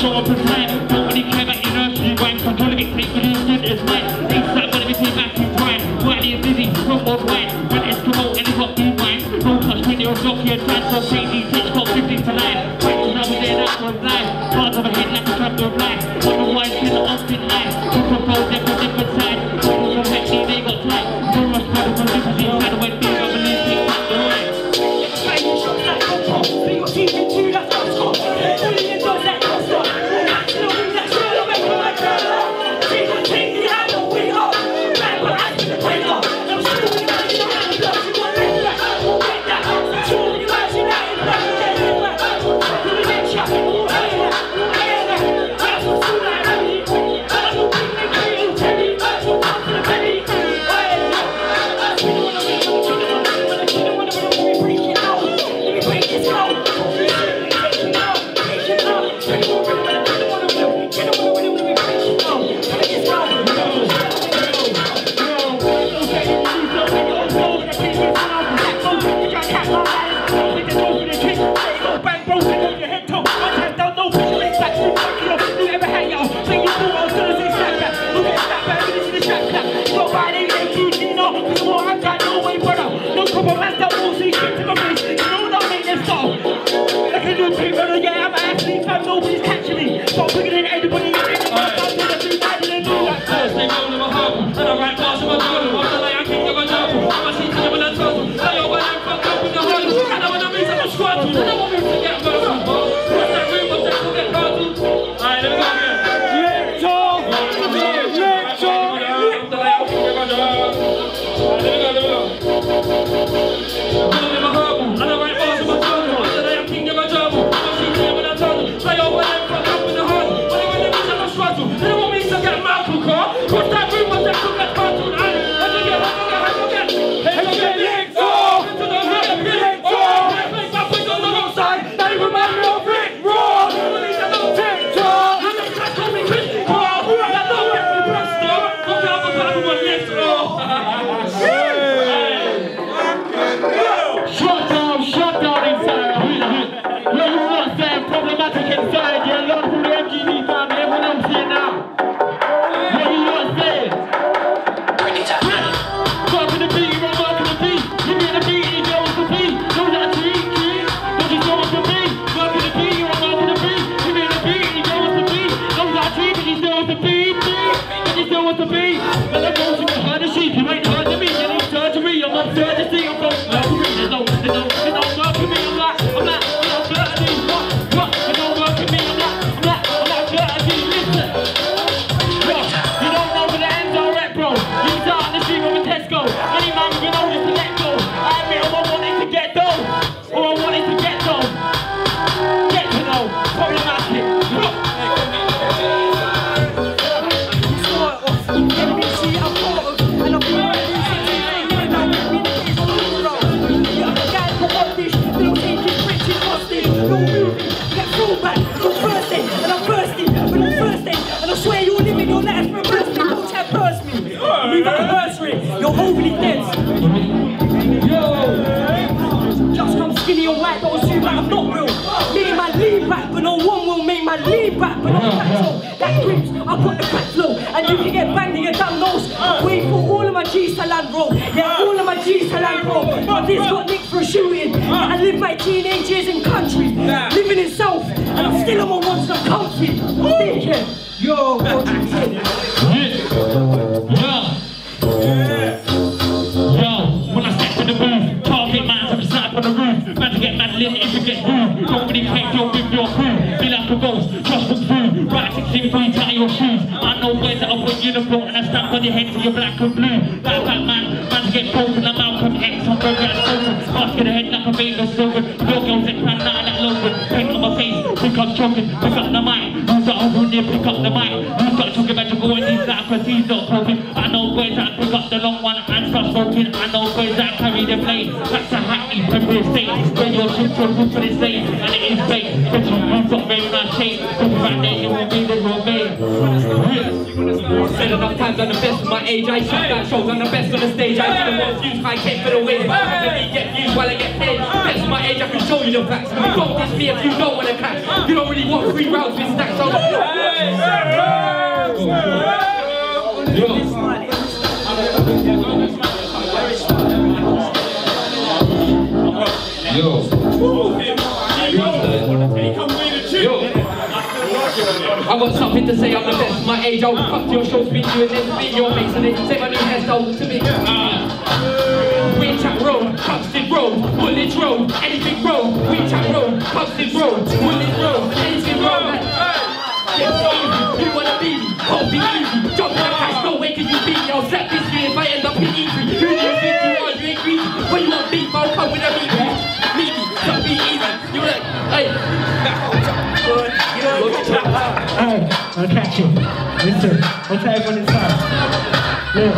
show up in time. Don't really care about your nursery rhymes. Control of it, take it as good as mine. Things that gonna be too back in time. Whitey and busy, from more wine. When it's promote and it's got new wine. Don't touch when you're a jockey and transfer crazy. Pitch got 50 to 9. Right to now we there, that's one blind. Cards of a head like a trap door blind. Otherwise, kill it off in line. People go different side. People from Hexy, they got time. No rush, brother, from different side. When they go and they take back the right. Hey, you shot that control. So you got team in two, that's not Scott. Only in those that don't stop. National wings that shirt, I'll make them like that. Team on team, you have no way up. Man, but I see the way up. I'm sure you guys, you don't have the blood. You want to let that, we'll get that. Sure you guys, you know, you know, you get that. We'll get shot, we'll hear that, we'll hear that. That's what's all that I need. That's what we make you tell me. That's what comes to the belly. Yeah, I'm an athlete, fam, nobody's catching me. Stop bigger than anybody. They go to my home, and I write bars in my journal. I'm like, I can't give a double. I'm a seat to the total. I know when I'm fucked up in the hole. I know when I'm in some struggle. I know what we to get personal. What's that room? What's that to get personal? Alright, let me go again. Lean back, but I'm back, that grips, I've got the back flow, and you can get banged in your damn nose. Wait for all of my G's to land, bro. Yeah, all of my G's to land, bro. But this got nicked for shooting. I live my teenage years in country, living in South, and I'm still on my ones, I'm comfy. Thinking, yo, what you think? When I step in the booth, target man to the side on the roof. Man to get mad lit if you get rude. Don't really take your with your crew. Be like a ghost, trust the through. Right 16 3, tie your shoes. I know where's the upper uniform and I stamp on your head till you're black and blue. Like Batman, man to get broken like Malcolm X. I'm broken and spoken. Basket the head like a Vegas slogan. Your girls that cry now like Logan. Paint on my face, think I'm choking. Pick up the mic, who's got a hood there, pick up the mic. Who's got talking about to go and these like cause he's not broken. I know where's that pick up the long one and start smoking. I know where's that carry the blade. That's a hacky Premier State. Where your chips are good for the state. And it is fake. But you've got very nice shape. Cause right there you won't be the wrong mate. I've said enough times I'm the best of my age. I shut down shows, I'm the best on the stage. I do the most views, high cake for the win. I get views while I get paid. Best of my age, I can show you your facts. You don't diss me if you don't want to clash. You don't really want 3 rounds with stacks. So I got something to say, I'm the best. My age, I'll come to your show, speak to you, and then beat your mates, and then say my new hairstyle to me. Wheelchair Road, Buxton Road, Woolwich Road, anything road. Wheelchair Road, Buxton Road, Woolwich Road, anything road. You wanna beat me? Hold me easy. Jump in the cash, no way can you beat me. I'll slap this year if I end up in E3. Who do you think you are? You ain't greedy. When you want beef, I'll come with a meat. Meet me, don't be easy. You like, hey. I'll catch you. Listen, I'll tell everyone inside. Look.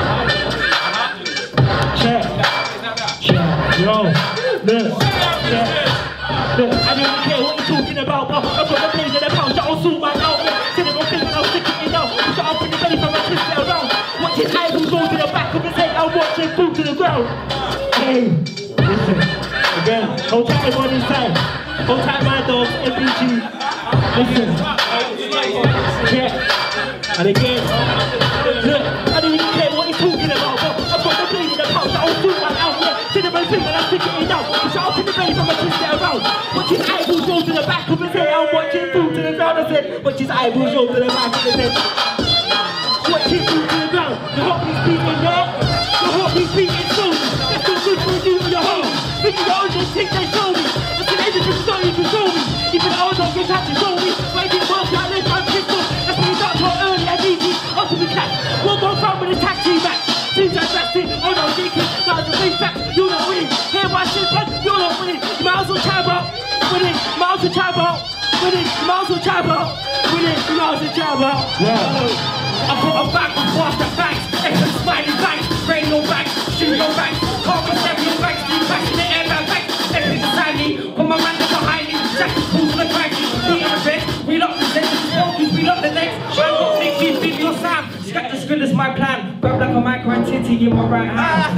Check. Yo. Look. Check. Look, I don't care what you're talking about, but I've got the blaze of the pound that'll suit my outfit. Till it don't think I'll stick it out. Shut up in the belly from my twist it around. Watch his eyeballs go to the back of his head. I'll watch him fall to the ground. Hey, listen. Again, hold tight everyone inside. Hold tight my dogs, MPG. Listen. Yeah. And again, look, I don't even care what he's talking about, but I've got the blade in the pouch that'll suit my outfit. Till the man think that I'm sticking it out. Shut up in the belly from my twist it around. Watch his eyeballs go to the back of his head. I'll watch him fall to the ground. I said, watch his eyeballs go to the back of his head. Watch him fall to the ground. The heartbeat's beating there. The heartbeat's beating slowly. That's not good for you and your home. Think of your own just think they show me. That's an everything so you control me. Even though I don't get time to show me. But I didn't work out this time pistol. That's when you start to early and easy. After we catch, one more time with a taxi back. Seems like that's it. Oh no, thinking. Now it's a big fact. You're not winning. Hear my shit, but you're not winning. You might as well try about winning. You might as well try about winning. You might as well try about winning. You might as well try about. I put a back with faster banks, extra smiley banks, rain on banks, shoot on banks, carbon 7 banks, do back in the air banks, everything's behind me, put my man behind me, Jack pulls the cranky, we on the bed, we lock the legs, smokies, we lock the legs, man got Nicky, beat your Sam, scratch the script is my plan, grab like a micro and titty in my right hand,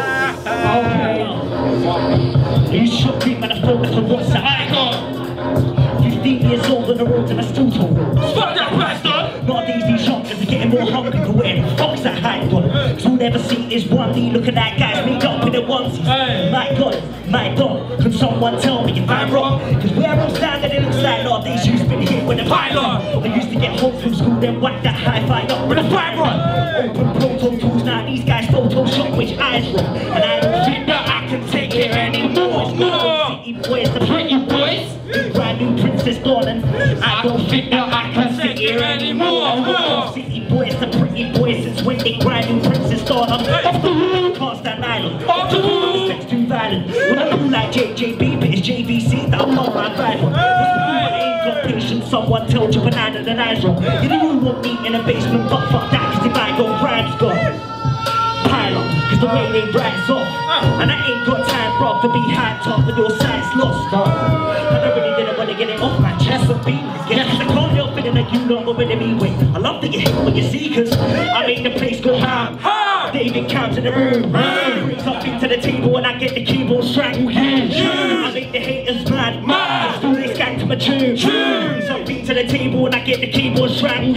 Okay. You shook me when I focused on what's that I got. 15 years old on the road and I still told. Fuck that bastard! Nowadays these youngsters are getting more hungry for where the fuck's that hype gone? Cause we'll never see this 1D, look at that guy's made up in the onesies. My God, my dog, can someone tell me if I'm wrong? Cause where I'm standing it looks like nowadays you've been hit with a pylon. I used to get home from school then whack that hi-fi up with a fiber. Open proto tools, now these guys Photoshop which eyes wrong. And I don't think that I can take it anymore. City boys, the pretty boys, brand new Princess Darling. I don't think that I can sit here anymore. City boys, the pretty boys, since when they brand new Princess Darling. Off the wall, can't stand island. Off the wall, sex too violent. When I do like JJB, but it's JVC that I'm not my rival. What's the rule? I ain't got patience. Someone told you banana than eyes wrong. You know you want me in a basement, but fuck that, cause if I go rhymes gone. Pylon, cause the way they brags off. And I ain't got time, bro, to be hyped up and your side's lost. And I really didn't want to get it off my chest and be. Yeah, cause I can't help feeling like you know what to me with. I love that you hate what you see, cause I make the place go ham. David comes in the room, bring something to the table and I get the keyboard strangled. I make the haters mad, do they scan to my tune. Bring something to the table and I get the keyboard strangled.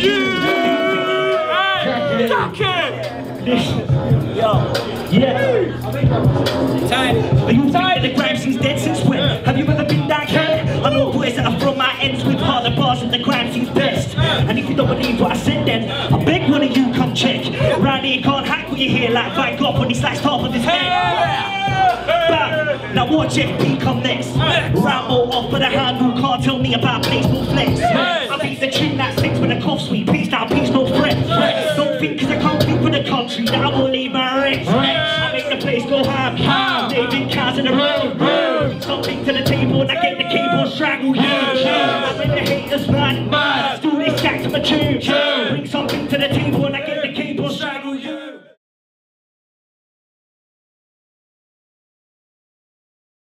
Listen, yo, yeah. Time. Are you tired? The grime scene's dead since when? Have you ever been that kid? I know boys that are from my ends with harder bars and the grime scene's best. And if you don't believe what I said then, I beg one of you come check. Round here can't hack what you hear like Van Gogh when he sliced half of his head. Bam. Now watch FP come next. Rambo off with a handle, can't tell me about place no flex. I beat the tune that sings with a cough sweet. Peace now, peace no threat. Don't think cause I can't speak for the country that I will leave my wrecks. I make the place go ham. David cars in the room. Bring something to the table and I get the keyboard strangled. I make the haters mad. Do they stack to my tune. Bring something to the table